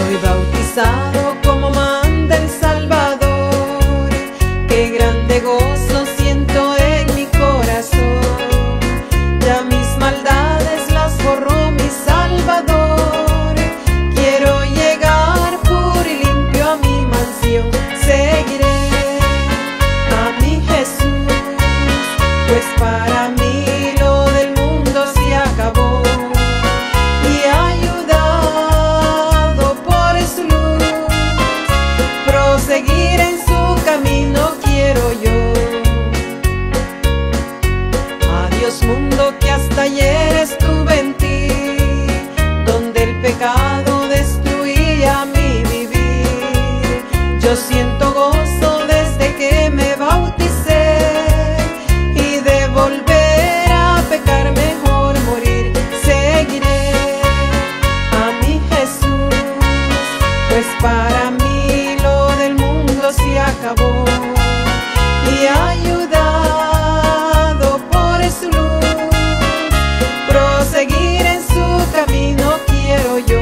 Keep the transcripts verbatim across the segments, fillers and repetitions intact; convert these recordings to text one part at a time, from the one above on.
Soy bautizado como manda el Salvador. Qué grande gozo siento en mi corazón. Ya mis maldades las borró mi Salvador. Quiero llegar puro y limpio a mi mansión. Seguiré a mi Jesús, pues para mí lo del mundo se acabó. Y ayudado por su luz, proseguir en su camino quiero yo. Adiós mundo que hasta ayer estuve en ti, donde el pecado destruía mi vivir. Yo siento gozo desde que me bauticé, y de volver a pecar mejor morir. Seguiré a mi Jesús, pues para mí lo del mundo se acabó. Y ayudado por su luz, proseguir en su camino quiero yo.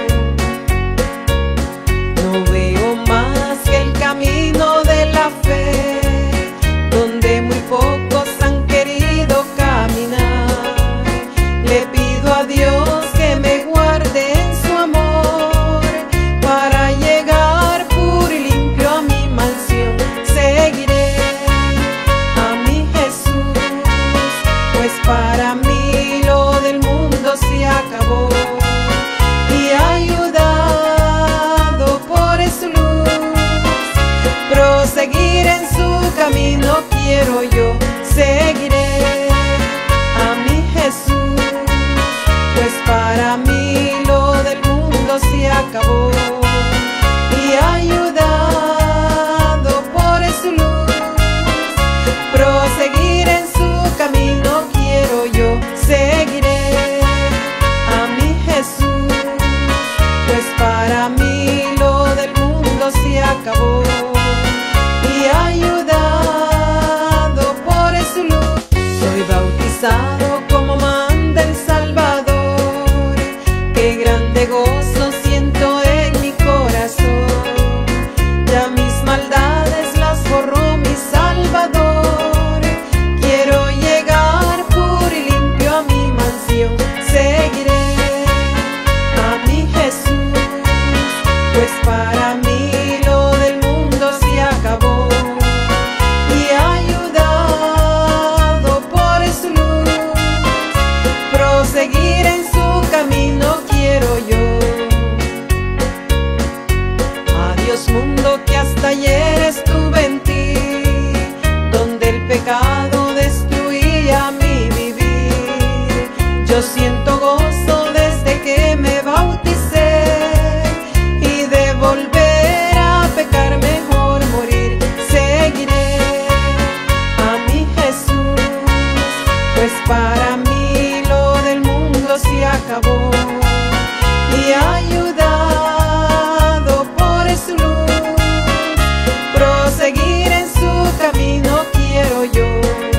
No veo más que el camino de la fe, donde muy pocos han querido caminar. Le pido a Dios que me guarde en su amor, para llegar puro y limpio a mi mansión. Seguiré a mi Jesús, pues para mí lo del mundo se acabó. Y ayudado por su luz, proseguir en su camino quiero yo. Seguiré a mi Jesús, pues para mí lo del mundo se acabó. Y ayudado por su luz, proseguir en su camino quiero yo. Seguiré a mi Jesús, pues para mí lo del mundo se acabó. Y ayudado por su luz, soy bautizado como manda el Salvador. Qué grande gozo siento en mi corazón. Ya mis maldades las borró mi Salvador. Quiero llegar puro y limpio a mi mansión. Seguiré a mi Jesús, pues para mí lo del mundo se acabó. Y ayudado por su luz, proseguir en su camino quiero yo. Adiós mundo que hasta ayer estuve en ti, donde el pecado destruía mi vivir. Yo siento gozo desde que me bauticé, y de volver a pecar mejor morir. Seguiré a mi Jesús, pues para mí lo del mundo se acabó. Y ayudado por su luz, proseguir en su camino quiero yo.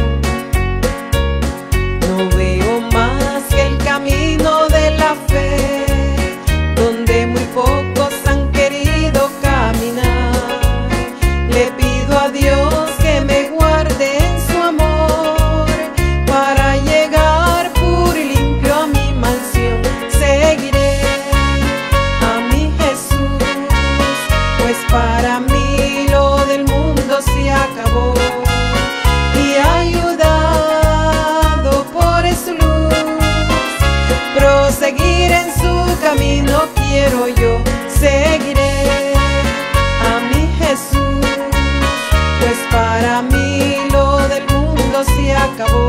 No veo más que el camino de la fe, donde muy pocos han querido caminar. Le pido a Dios que me guarde en su amor, para llegar puro y limpio a mi mansión. Seguiré a mi Jesús, pues para mí lo del mundo se acabó. Y ayudado por su luz, proseguir en su camino quiero yo. Seguiré a mi Jesús, pues para mí lo del mundo se acabó.